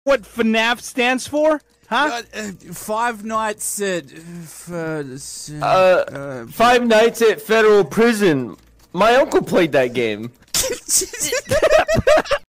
what FNaF stands for? Huh? 5 nights at... 5 nights at federal prison. My uncle played that game.